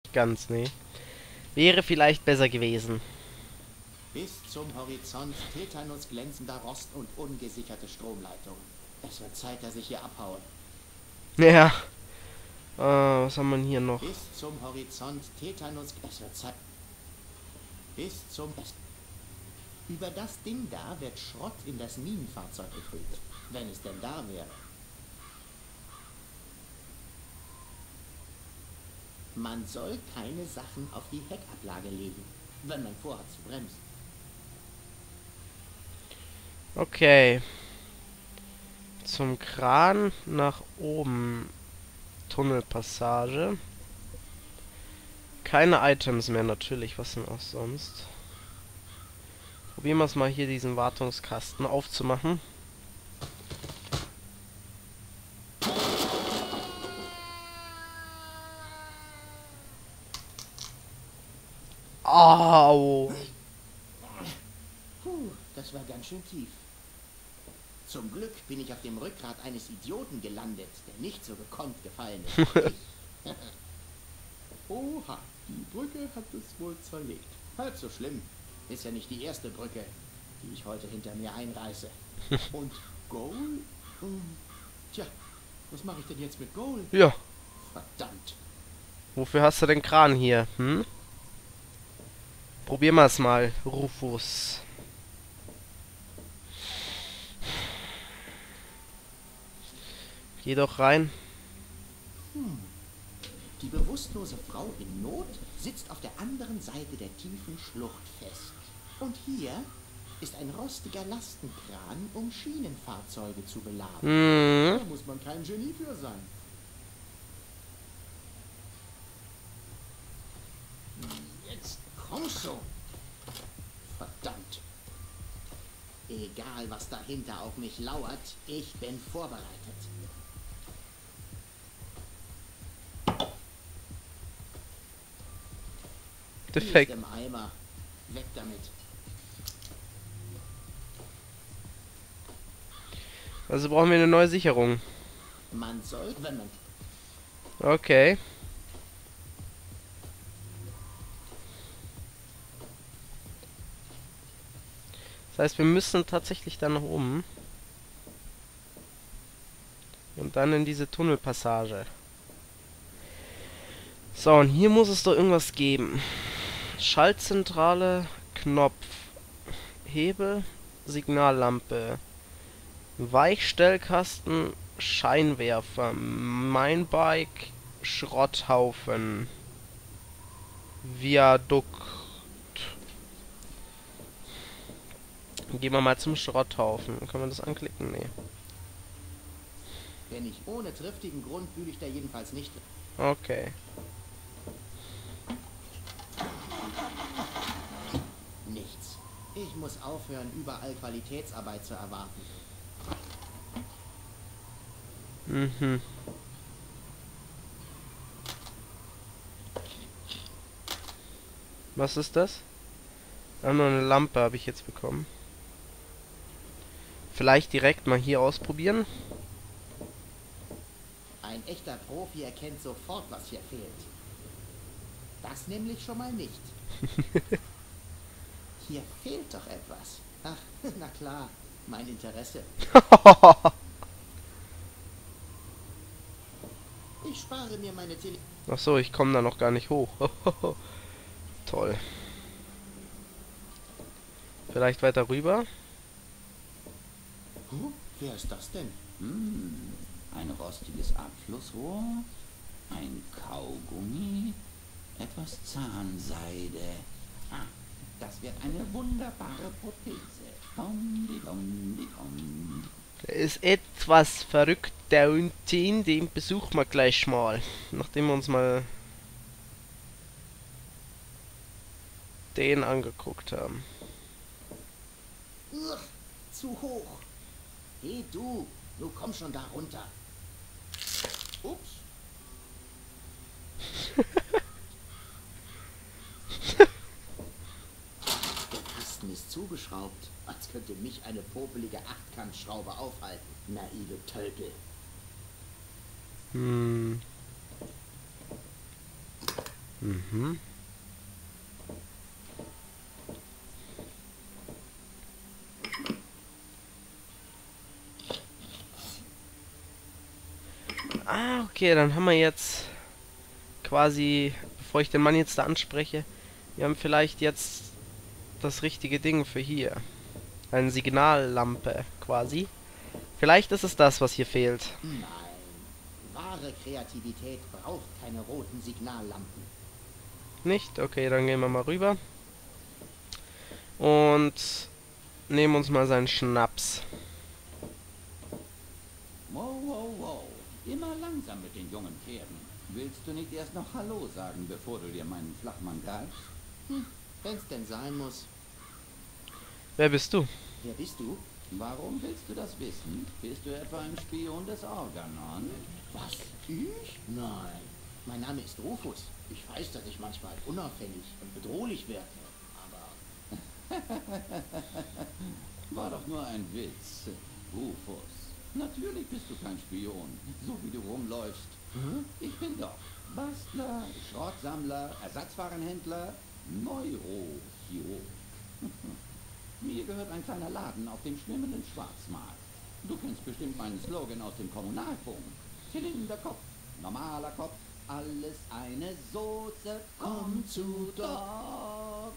ganz, nee. Wäre vielleicht besser gewesen. Bis zum Horizont Tetanus glänzender Rost und ungesicherte Stromleitungen. Es wird Zeit, dass ich hier abhaue. Ja. Was haben wir denn hier noch? Bis zum Horizont Tetanus... Es wird Zeit... Bis zum... Über das Ding da wird Schrott in das Minenfahrzeug gefüllt. Wenn es denn da wäre. Man soll keine Sachen auf die Heckablage legen, wenn man vorhat zu bremsen. Okay. Zum Kran nach oben. Tunnelpassage. Keine Items mehr natürlich, was denn auch sonst. Probieren wir es mal hier, diesen Wartungskasten aufzumachen. Au! Puh, das war ganz schön tief. Zum Glück bin ich auf dem Rückgrat eines Idioten gelandet, der nicht so gekonnt gefallen ist. Ich. Oha, die Brücke hat es wohl zerlegt. Halb so schlimm. Ist ja nicht die erste Brücke, die ich heute hinter mir einreiße. Und Goal? Tja, was mache ich denn jetzt mit Goal? Ja, Verdammt. wofür hast du den Kran hier, hm? Probieren wir es mal, Rufus. Geh doch rein. Die bewusstlose Frau in Not sitzt auf der anderen Seite der tiefen Schlucht fest. Und hier ist ein rostiger Lastenkran, um Schienenfahrzeuge zu beladen. Hm. Da muss man kein Genie für sein. Jetzt komm schon. Verdammt. Egal, was dahinter auf mich lauert, ich bin vorbereitet. Die ist Defekt. im Eimer. Weg damit. Also brauchen wir eine neue Sicherung. Man soll, wenn man... Okay. Das heißt, wir müssen tatsächlich da nach oben. Und dann in diese Tunnelpassage. So, und hier muss es doch irgendwas geben. Schaltzentrale, Knopf, Hebel, Signallampe, Weichstellkasten, Scheinwerfer, mein Bike, Schrotthaufen, Viadukt. Gehen wir mal zum Schrotthaufen. Kann man das anklicken? Nee. Wenn ich ohne triftigen Grund bühle ich da jedenfalls nicht. Okay. Nichts. Ich muss aufhören, überall Qualitätsarbeit zu erwarten. Mhm. Was ist das? Ah, nur eine Lampe habe ich jetzt bekommen. Vielleicht direkt mal hier ausprobieren. Ein echter Profi erkennt sofort, was hier fehlt. Das nämlich schon mal nicht. Hier fehlt doch etwas. Ach, na klar, mein Interesse. Ich spare mir meine Tele... Ach so, ich komme da noch gar nicht hoch. Toll. Vielleicht weiter rüber? Wer ist das denn? Ein rostiges Abflussrohr, ein Kaugummi, etwas Zahnseide. Ah, das wird eine wunderbare Prothese. Dom. Der ist etwas verrückt, der Untin, den besuchen wir gleich mal. Nachdem wir uns mal den angeguckt haben. Uch, zu hoch. Hey du komm schon da runter. Ups. Der Kasten ist zugeschraubt, als könnte mich eine popelige Achtkantschraube aufhalten. Naive Tölpel. Hm. Mhm. Ah, okay, dann haben wir jetzt quasi, bevor ich den Mann jetzt da anspreche, wir haben vielleicht jetzt das richtige Ding für hier. Eine Signallampe quasi. Vielleicht ist es das, was hier fehlt. Nein, wahre Kreativität braucht keine roten Signallampen. Nicht? Okay, dann gehen wir mal rüber. Und nehmen uns mal seinen Schnaps. Wow, wow, wow. Immer langsam mit den jungen Pferden. Willst du nicht erst noch Hallo sagen, bevor du dir meinen Flachmann greifst? Wenn's denn sein muss. Wer bist du? Wer bist du? Warum willst du das wissen? Bist du etwa ein Spion des Organon? Was? Ich? Nein. Mein Name ist Rufus. Ich weiß, dass ich manchmal unauffällig und bedrohlich wirke, aber War doch nur ein Witz. Rufus. Natürlich bist du kein Spion, so wie du rumläufst. Ich bin doch Bastler, Schrottsammler, Ersatzwarenhändler, Neurochirurg. Mir gehört ein kleiner Laden auf dem schwimmenden Schwarzmarkt. Du kennst bestimmt meinen Slogan aus dem Kommunalfunk. Zylinderkopf, normaler Kopf, alles eine Soße, komm zu Doc.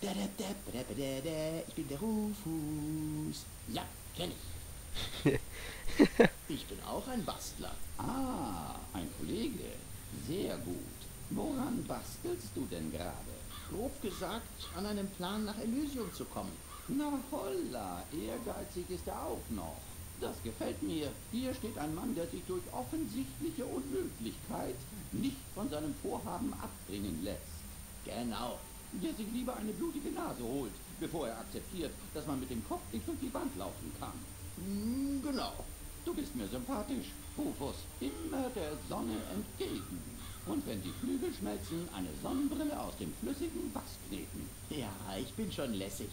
Ich bin der Rufus. Ja, kenn ich. Ich bin auch ein Bastler. Ah, ein Kollege. Sehr gut. Woran bastelst du denn gerade? Grob gesagt, an einem Plan nach Elysium zu kommen. Na holla, ehrgeizig ist er auch noch. Das gefällt mir. Hier steht ein Mann, der sich durch offensichtliche Unmöglichkeit nicht von seinem Vorhaben abbringen lässt. Genau. Der sich lieber eine blutige Nase holt, bevor er akzeptiert, dass man mit dem Kopf nicht durch die Wand laufen kann. Genau. Du bist mir sympathisch, Rufus. Immer der Sonne entgegen. Und wenn die Flügel schmelzen, eine Sonnenbrille aus dem flüssigen Wachs kneten. Ja, ich bin schon lässig.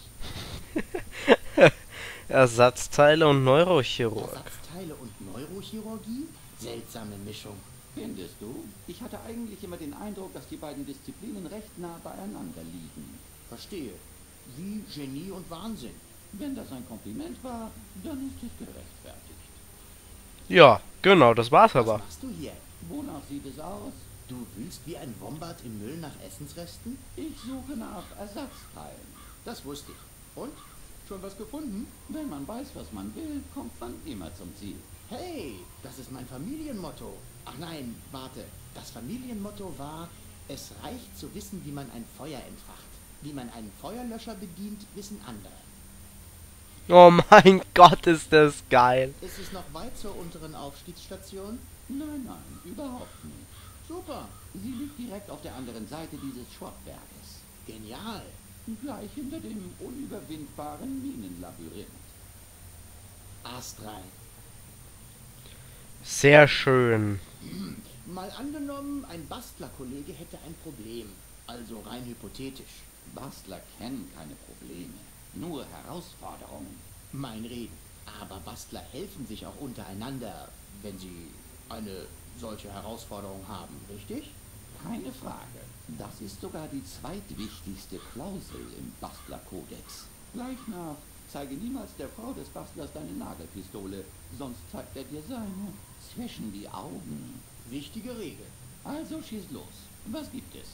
Ersatzteile und Neurochirurg. Ersatzteile und Neurochirurgie? Seltsame Mischung. Findest du? Ich hatte eigentlich immer den Eindruck, dass die beiden Disziplinen recht nah beieinander liegen. Verstehe. Wie Genie und Wahnsinn. Wenn das ein Kompliment war, dann ist es gerechtfertigt. Ja, genau, das war's Was aber. machst du hier? Wonach sieht es aus? Du wühlst wie ein Wombat im Müll nach Essensresten? Ich suche nach Ersatzteilen. Das wusste ich. Und? Schon was gefunden? Wenn man weiß, was man will, kommt man immer zum Ziel. Hey, das ist mein Familienmotto. Ach nein, warte. Das Familienmotto war, es reicht zu wissen, wie man ein Feuer entfacht. Wie man einen Feuerlöscher bedient, wissen andere. Oh mein Gott, ist das geil. Ist es noch weit zur unteren Aufstiegsstation? Nein, nein, überhaupt nicht. Super. Sie liegt direkt auf der anderen Seite dieses Schrottberges. Genial. Gleich hinter dem unüberwindbaren Minenlabyrinth. Astrein. Sehr schön. Mal angenommen, ein Bastlerkollege hätte ein Problem. Also rein hypothetisch. Bastler kennen keine Probleme, nur Herausforderungen. Mein Reden. Aber Bastler helfen sich auch untereinander, wenn sie eine solche Herausforderung haben, richtig? Keine Frage. Das ist sogar die zweitwichtigste Klausel im Bastlerkodex. Gleich nach, zeige niemals der Frau des Bastlers deine Nagelpistole, sonst zeigt er dir seine zwischen die Augen. Wichtige Regel. Also schieß los. Was gibt es?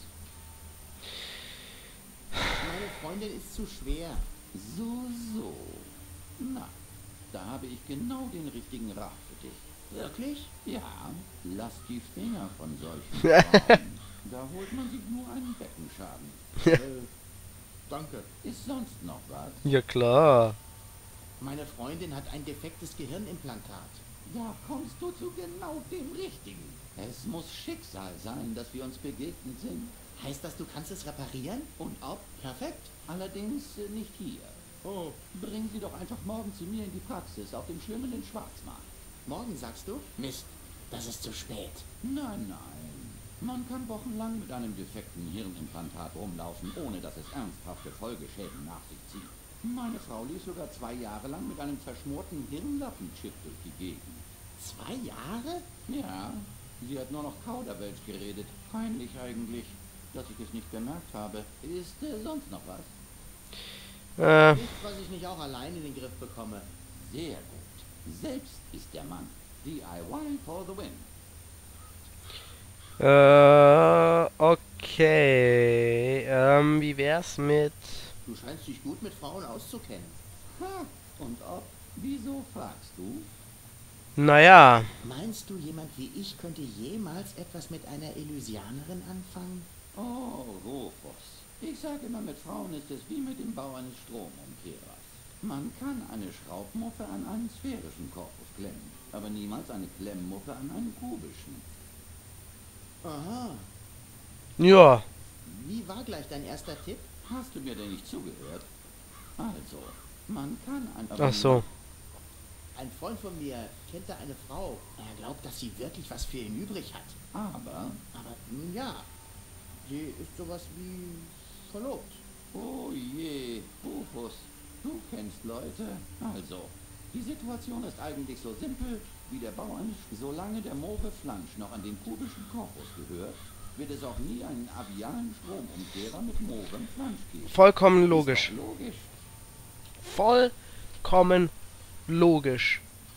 Meine Freundin ist zu schwer. So. Na, da habe ich genau den richtigen Rat für dich. Wirklich? Ja, lass die Finger von solchen Frauen. Da holt man sich nur einen Beckenschaden. Danke. Ist sonst noch was? Ja klar. Meine Freundin hat ein defektes Gehirnimplantat. Da kommst du zu genau dem Richtigen. Es muss Schicksal sein, dass wir uns begegnet sind. Heißt das, du kannst es reparieren? Und ob? Perfekt. Allerdings nicht hier. Oh, Bring sie doch einfach morgen zu mir in die Praxis auf dem schwimmenden Schwarzmarkt. morgen sagst du? Mist, das ist zu spät. Nein. Man kann wochenlang mit einem defekten Hirnimplantat rumlaufen, ohne dass es ernsthafte Folgeschäden nach sich zieht. Meine Frau lief sogar 2 Jahre lang mit einem verschmorten Hirnlappenchip durch die Gegend. 2 Jahre? Ja, sie hat nur noch Kauderwelsch geredet. Peinlich eigentlich. dass ich es nicht bemerkt habe. Ist sonst noch was? Nichts, was ich nicht auch allein in den Griff bekomme. Sehr gut. Selbst ist der Mann. DIY for the win. Okay. Wie wär's mit... Du scheinst dich gut mit Frauen auszukennen. Ha! Und ob? Wieso fragst du? Naja. Meinst du, jemand wie ich könnte jemals etwas mit einer Elysianerin anfangen? Oh, Rufus. Ich sage immer, mit Frauen ist es wie mit dem Bau eines Stromumkehrers. Man kann eine Schraubmuffe an einen sphärischen Korpus klemmen, aber niemals eine Klemmmuffe an einen kubischen. Aha. Ja. Wie war gleich dein erster Tipp? Hast du mir denn nicht zugehört? Also, man kann ein... Ach so. Ein Freund von mir kennt da eine Frau. Er glaubt, dass sie wirklich was für ihn übrig hat. Aber... Aber nun ja, sie ist sowas wie verlobt. Oh je, Rufus, du kennst Leute. Also, die Situation ist eigentlich so simpel wie der Bau eines... Solange der Mauve Flansch noch an den kubischen Korpus gehört, wird es auch nie einen avialen Stromumkehrer mit Mauve Flansch geben. Vollkommen logisch. Ist doch logisch. Vollkommen logisch.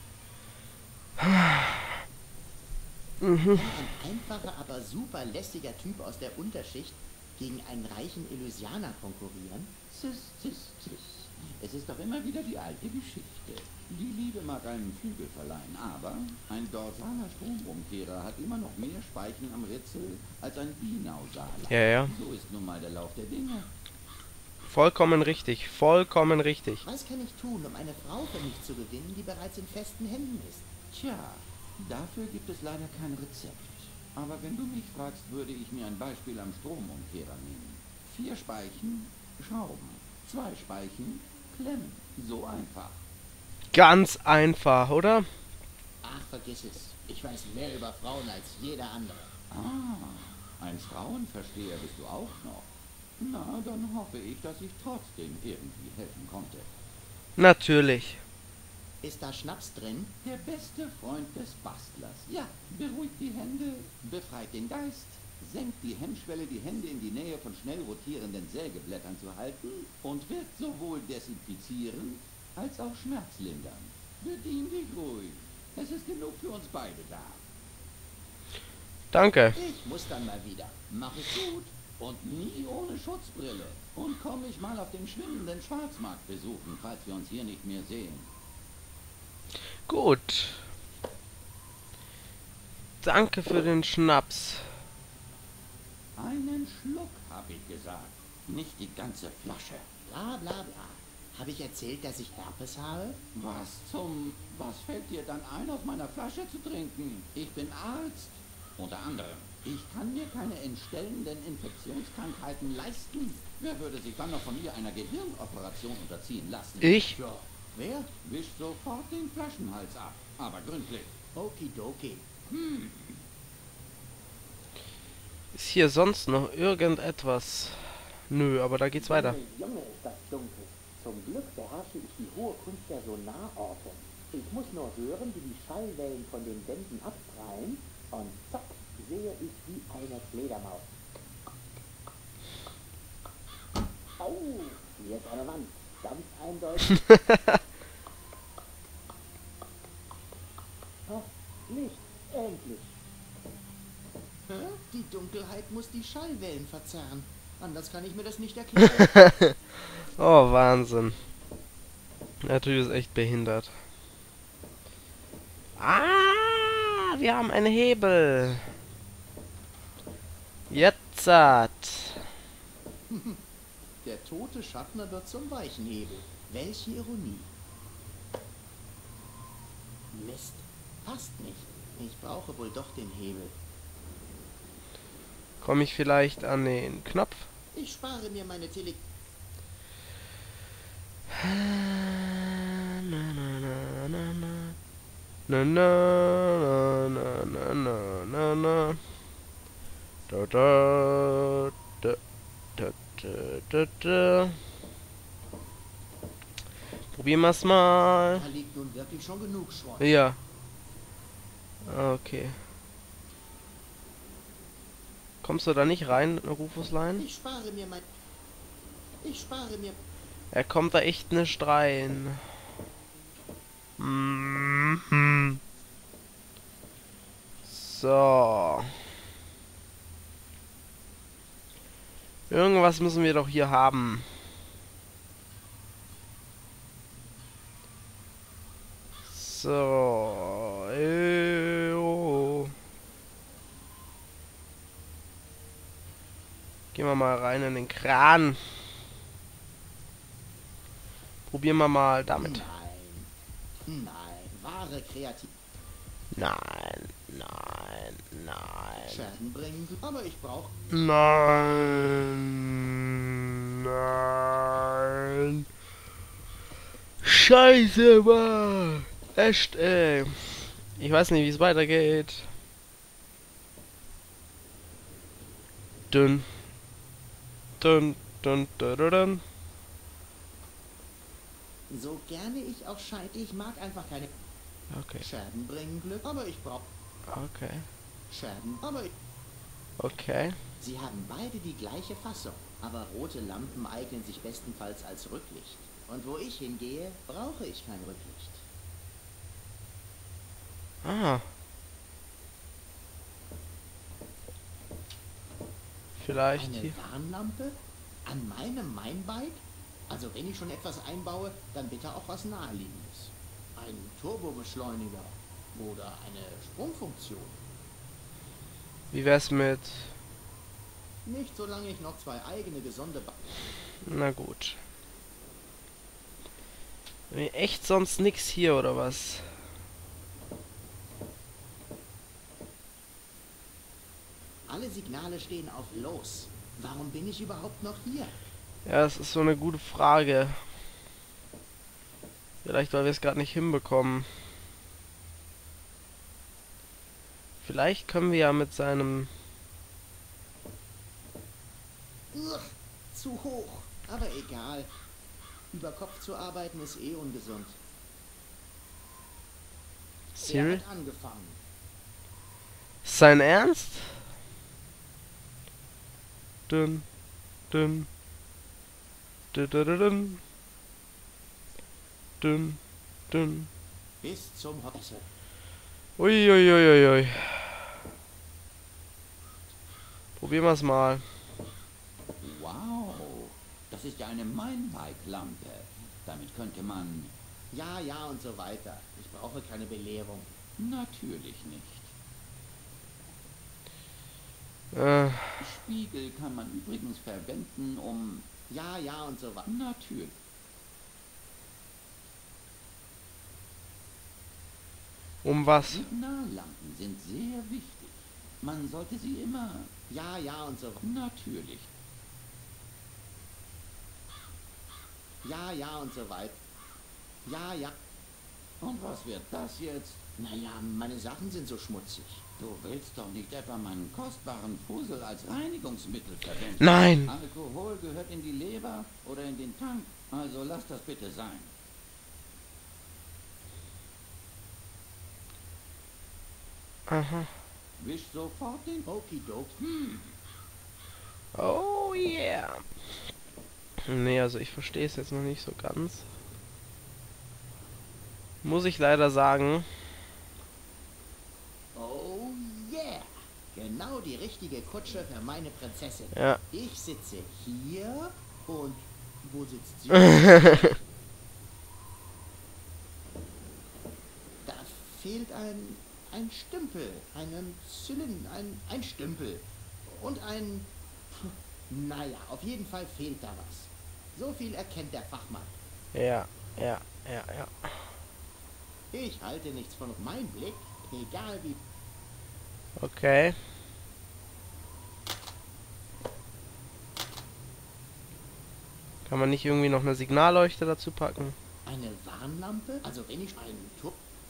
Ein einfacher, aber super lästiger Typ aus der Unterschicht gegen einen reichen Elysianer konkurrieren? Cis. Es ist doch immer wieder die alte Geschichte. Die Liebe mag einen Flügel verleihen, aber ein dorsaler Stromumkehrer hat immer noch mehr Speichen am Ritzel als ein binausaler. Ja. So ist nun mal der Lauf der Dinge. Vollkommen richtig. Vollkommen richtig. Was kann ich tun, um eine Frau für mich zu gewinnen, die bereits in festen Händen ist? Tja, dafür gibt es leider kein Rezept. Aber wenn du mich fragst, würde ich mir ein Beispiel am Stromumkehrer nehmen. 4 Speichen, Schrauben. 2 Speichen, Klemmen. So einfach. Ganz einfach, oder? Ach, vergiss es. Ich weiß mehr über Frauen als jeder andere. Ah, ein Frauenversteher bist du auch noch. Na, dann hoffe ich, dass ich trotzdem irgendwie helfen konnte. Natürlich. Ist da Schnaps drin? Der beste Freund des Bastlers. Ja, beruhigt die Hände, befreit den Geist, senkt die Hemmschwelle, die Hände in die Nähe von schnell rotierenden Sägeblättern zu halten und wirkt sowohl desinfizierend als auch schmerzlindernd. Bedien dich ruhig. Es ist genug für uns beide da. Danke. Ich muss dann mal wieder. Mach es gut und nie ohne Schutzbrille. Und komm mich mal auf dem schwindenden Schwarzmarkt besuchen, falls wir uns hier nicht mehr sehen. Gut. Danke für den Schnaps. Einen Schluck, hab ich gesagt. Nicht die ganze Flasche. Bla bla bla. Habe ich erzählt, dass ich Herpes habe? Was fällt dir dann ein, aus meiner Flasche zu trinken? Ich bin Arzt. Unter anderem. Ich kann mir keine entstellenden Infektionskrankheiten leisten. Wer würde sich dann noch von mir einer Gehirnoperation unterziehen lassen? Ich? Ja. Wer? Wisch sofort den Flaschenhals ab. Aber gründlich. Okidoki. Ist hier sonst noch irgendetwas? Nö, aber da geht's weiter. Junge, ist das dunkel. Zum Glück beherrsche ich die hohe Kunst der Sonarortung. Ich muss nur hören, wie die Schallwellen von den Wänden abprallen und zack, sehe ich wie eine Fledermaus. Au, hier ist eine Wand. Ganz eindeutig. Ach, Licht, endlich. Die Dunkelheit muss die Schallwellen verzerren. Anders kann ich mir das nicht erklären. Oh, Wahnsinn. Der Typ ist echt behindert. Ah, wir haben einen Hebel. Jetzt. Der tote Schaffner wird zum weichen Hebel. Welche Ironie. Mist, passt nicht. Ich brauche wohl doch den Hebel. Komme ich vielleicht an den Knopf? Ich spare mir meine Tele... Da, da, da, da, da, da. Probieren wir's mal. Da liegt nun wirklich schon genug Schrott. Ja. Okay. Kommst du da nicht rein, Rufuslein? Ich spare mir mein... Ich spare mir... Er kommt da echt nicht rein. Mhm. So. Irgendwas müssen wir doch hier haben. So. Gehen wir mal rein in den Kran. Probieren wir mal damit. Nein, wahre Kreativität. Nein, nein, nein. Schaden bringen, aber ich brauche... Nein, nein. Scheiße, Mann. Echt, ey. Ich weiß nicht, wie es weitergeht. Dünn. Dünn, dünn, dünn, dünn, dünn. So gerne ich auch scheide, ich mag einfach keine... Okay, Schaden bringen Glück, aber ich brauche... okay, Schaden, aber ich... okay. Sie haben beide die gleiche Fassung, aber rote Lampen eignen sich bestenfalls als Rücklicht. Und wo ich hingehe, brauche ich kein Rücklicht. Ah. Vielleicht Eine hier. Warnlampe? An meinem Mainbike? Also wenn ich schon etwas einbaue, dann bitte auch was Naheliegendes. Ein Turbobeschleuniger oder eine Sprungfunktion. Wie wär's mit... Nicht solange ich noch zwei eigene gesunde Na gut. Echt sonst nix hier, oder was? Alle Signale stehen auf Los. Warum bin ich überhaupt noch hier? Ja, das ist so eine gute Frage. Vielleicht, weil wir es gerade nicht hinbekommen. Vielleicht können wir ja mit seinem... Ugh, zu hoch. Aber egal. Über Kopf zu arbeiten ist eh ungesund. Siri? Er hat angefangen. Sein Ernst? Dünn, dünn, dünn, dünn, dünn, dünn. Bis zum Hosse. Uiuiuiui. Probieren wir es mal. Wow, das ist ja eine Mainbike-Lampe. Damit könnte man... Ja, ja und so weiter. Ich brauche keine Belehrung. Natürlich nicht. Spiegel kann man übrigens verwenden, um... Ja, ja und so weiter. Natürlich. Um was? Signallampen sind sehr wichtig. Man sollte sie immer... Ja, ja und so weiter. Natürlich. Ja, ja und so weiter. Ja, ja. Und was wird das jetzt? Naja, meine Sachen sind so schmutzig. Du willst doch nicht etwa meinen kostbaren Fussel als Reinigungsmittel verwenden. Nein! Alkohol gehört in die Leber oder in den Tank. Also lass das bitte sein. Aha. Wisch sofort den... Okidoki. Oh yeah. Nee, also ich verstehe es jetzt noch nicht so ganz. Muss ich leider sagen. Oh yeah. Genau die richtige Kutsche für meine Prinzessin. Ja. Ich sitze hier und... Wo sitzt sie? Da fehlt ein Stümpel, einen Zylinder, ein Stümpel und ein... Naja, auf jeden Fall fehlt da was. So viel erkennt der Fachmann. Ja, ja, ja, ja. Ich halte nichts von meinem Blick, egal wie... Okay. Kann man nicht irgendwie noch eine Signalleuchte dazu packen? Eine Warnlampe? Also wenn ich einen Turm...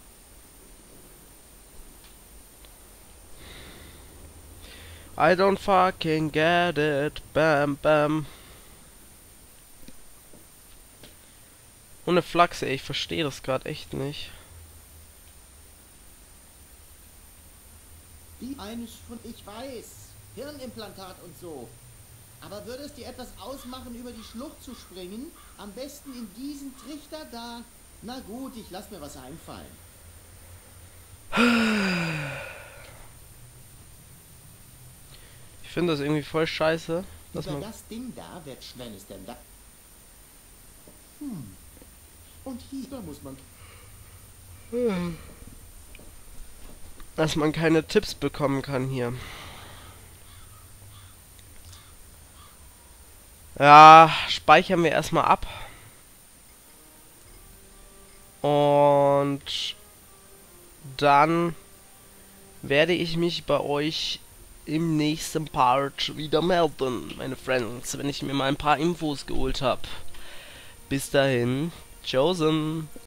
I don't fucking get it. Bam, bam. Ohne Flachs, ey, ich verstehe das gerade echt nicht. Die eines von... Ich weiß. Hirnimplantat und so. Aber würde es dir etwas ausmachen, über die Schlucht zu springen? Am besten in diesen Trichter da. Na gut, ich lass mir was einfallen. Ich finde das irgendwie voll scheiße, dass Über man... das Ding da wird schnell ist denn da. Und hier, da muss man... dass man keine Tipps bekommen kann hier. Ja, speichern wir erstmal ab. Und dann werde ich mich bei euch im nächsten Part wieder melden, meine Friends, wenn ich mir mal ein paar Infos geholt habe. Bis dahin, tschaußen.